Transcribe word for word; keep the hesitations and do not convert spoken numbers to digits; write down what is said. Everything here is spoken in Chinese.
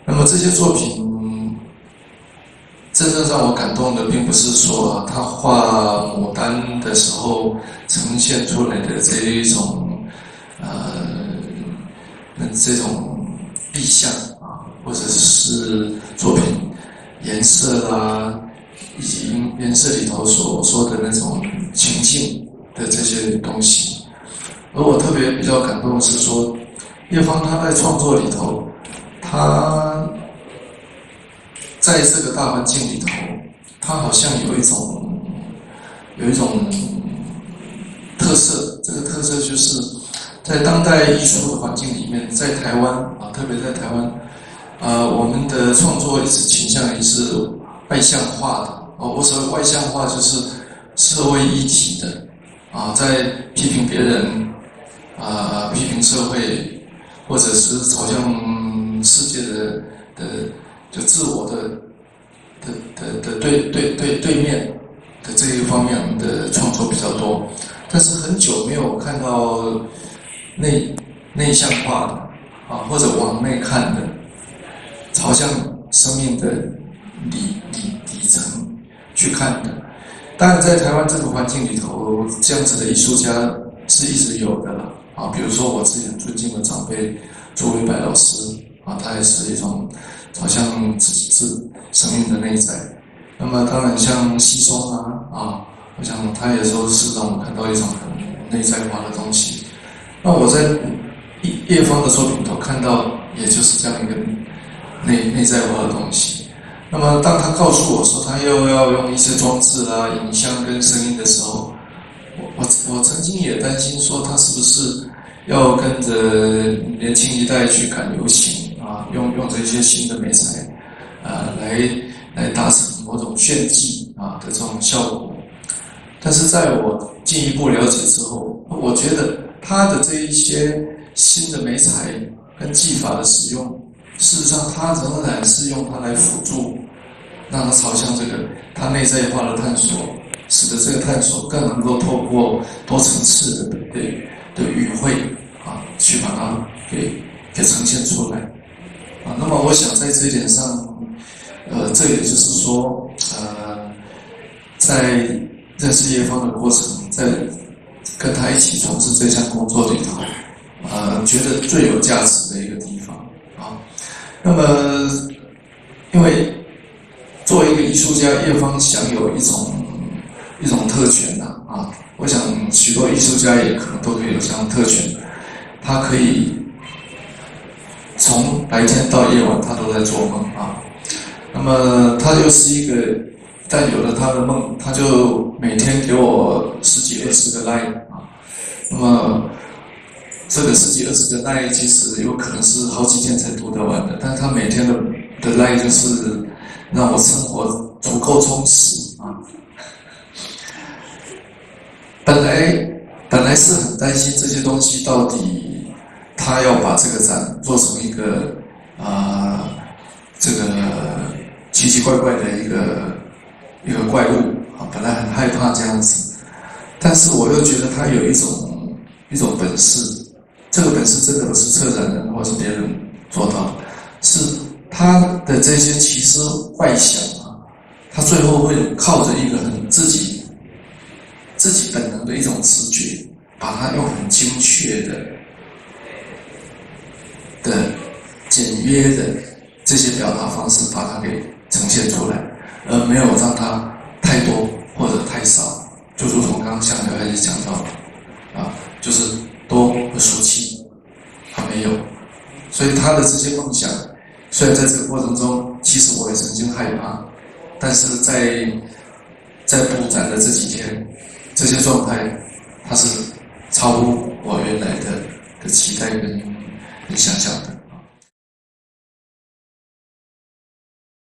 那么这些作品真正让我感动的，并不是说啊，他画牡丹的时候呈现出来的这一种呃这种意象啊，或者是作品颜色啦，以及颜色里头所说的那种情境的这些东西。而我特别比较感动的是说，叶芳他在创作里头，他在这个大环境里头，他好像有一种有一种特色，这个特色就是在当代艺术的环境里面，在台湾啊，特别在台湾，呃，我们的创作一直倾向于是外向化的哦。我所谓外向化，就是社会议题的啊，在批评别人啊，批评社会，或者是朝向世界的的就自我的的的的对对对对面的这一方面的创作比较多，但是很久没有看到内内向化的啊，或者往内看的，朝向生命的里里底层去看的。当然，在台湾这个环境里头，这样子的艺术家是一直有的了啊。比如说我自己很尊敬的长辈朱维白老师啊，他也是一种朝向自己自生命的内在。那么当然像西松啊啊，我想他也说是让我看到一种很内在化的东西。那我在叶芳的作品头看到，也就是这样一个内内在化的东西。那么当他告诉我说他又要用一些装置啦、影像跟声音的时候，我我我曾经也担心说他是不是要跟着年轻一代去赶流行啊，用用这些新的媒材啊来来达成某种炫技啊的这种效果。但是在我进一步了解之后，我觉得他的这一些新的媒材跟技法的使用，事实上他仍然是用它来辅助，让它朝向这个它内在化的探索，使得这个探索更能够透过多层次的的的语汇啊，去把它给给呈现出来啊。那么我想在这一点上，呃，这也就是说，呃，在认识叶芳的过程，在跟他一起从事这项工作里头，呃，觉得最有价值的一个地方啊。那么，因为作为一个艺术家，叶芳享有一种一种特权呐啊，我想许多艺术家也可能都可以有这样的特权，他可以从白天到夜晚，他都在做梦啊。那么他又是一个，但有了他的梦，他就每天给我十几二十个 line 啊。那么这个十几二十个 line 其实有可能是好几天才读得完的，但是他每天的的 line 就是让我生活足够充实啊。本来本来是很担心这些东西到底他要把这个展做成一个啊、呃、这个奇奇怪怪的一个一个怪物啊，本来很害怕这样子，但是我又觉得他有一种一种本事，这个本事真的不是策展人或是别人做到的，是他的这些奇思怪想啊，他最后会靠着一个很自己自己本能的一种直觉，把它用很精确的的简约的这些表达方式把它给呈现出来，而没有让它太多或者太少，就如同刚刚向刘开始讲到的啊，就是多和俗气，他没有，所以他的这些梦想，虽然在这个过程中，其实我也曾经害怕，但是在在布展的这几天，这些状态，它是超乎我原来的的期待跟跟想象的。